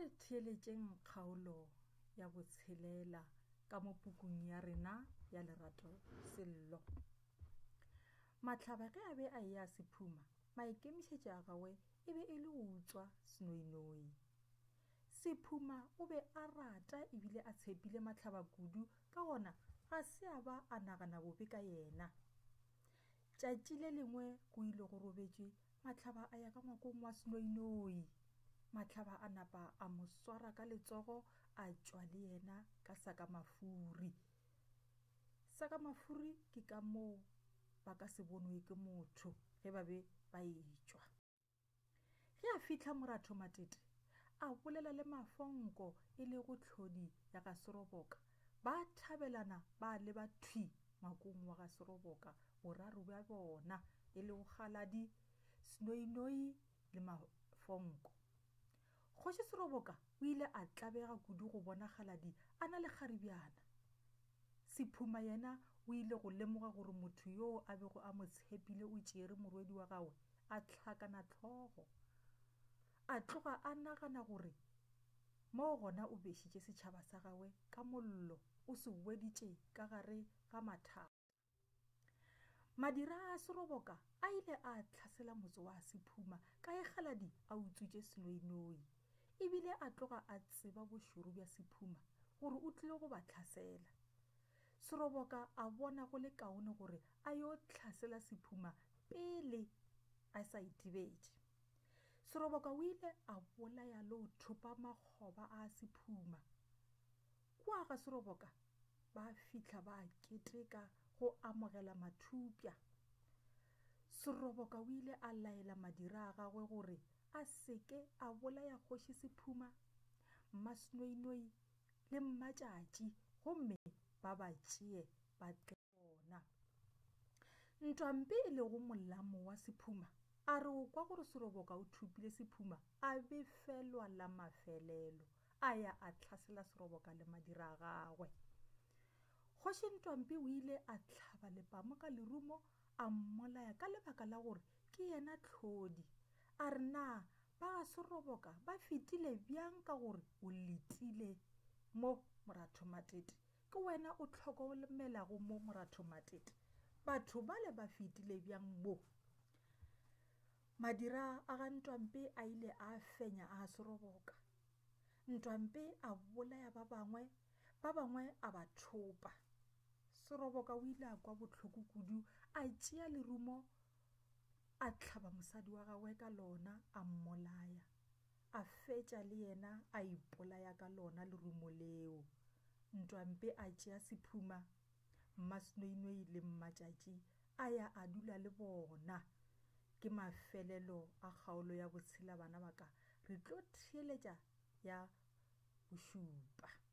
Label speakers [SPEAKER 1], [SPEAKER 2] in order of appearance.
[SPEAKER 1] re theeletšeng kgaolo ya botshelela ka mo pukung ya rena ya Lerato Sello. Mahlaba ge a be a ya Sephuma, maikemišetšo a gagwe e be e le utswa senoinoi. Sephuma o be a rata ebile a tshepile Mahlaba kudu, ka gona ga se a ba a nagana bobe ka yena. Tšatši le lengwe go ile go robetšwe, Mahlaba a ya ka ngwakong wa senoinoi. Mahlaba a napa a mo swara ka letsogo, a tšwa le yena ka sakamafuri. Sakamafuri ke ka moo ba ka se bonwe ke motho ge ba be ba etšwa. Ge a fihla Moratho Matete, a bolela le Mafonko e le go hlodi ya ga Seroboka. Ba thabelana ba le ba thwi ngwakong wa ga Seroboka, boraro ba bona e le go Kgaladi, Senoinoi le Mafonko. Kgoši Seroboka o ile a tlabega kudu go bona Kgaladi a na le kgaribjana. Sephuma yena o ile go lemoga gore motho yo a bego a mo tshepile o tšere morwedi wa gagwe a hlakana tlhogo. A tloga a nagana gore mo gona o bešitše setšhaba sa gagwe ka mollo, o se weditše ka gare ga mathata. Madira a Seroboka a ile a tlhasela motse wa Sephuma ka ge Kgaladi a utswitše senoinoi, ebile a tloga a tseba bošoro bja Sephuma gore o tlile go ba tlhasela. Seroboka a bona go le kaone gore a yo tlhasela Sephuma pele a sa itebetše. Seroboka o ile a bolaya le go thopa makgoba a Sephuma. Kua ga Seroboka ba fihla ba keteka go amogela mathupja. Seroboka o ile a laela madira a gagwe gore a seke a bolaya kgoši Sephuma, Mmasenoinoi le Mmatšatši, gomme ba ba tšee ba tle bona. Ntwampe e le go molamo wa Sephuma, a re o kwa gore Seroboka o thupile Sephuma, a befelwa la mafelelo, a ya a tlhasela Seroboka le madira a gagwe. Kgoši Ntwampe o ile a hlaba lepamo ka lerumo, a mmolaya ka lebaka la gore ke yena hlodi. A re na ba ga Seroboka ba fetile bjang ka gore o letile mo Moratho Matete, ke wena o tlhokomelago mo Moratho Matete, batho ba le ba fetile bjang mo. Madira a ga Ntwampe a ile a fenya a Seroboka. Ntwampe a bolaya ba bangwe a ba thopa. Seroboka o ile a kwa bohloko kudu, a tšea lerumo, a hlaba mosadi wa gagwe ka lona, a mmolaya, a fetša le yena a ipolaya ka lona lerumo leo. Ntwampe a tšea Sephuma, Mmasenoinoi le Mmatšatši, a ya a dula le bona. Ke mafelelo a kgaolo ya botshela bana ba ka, re tlo theeletša ya bošupa.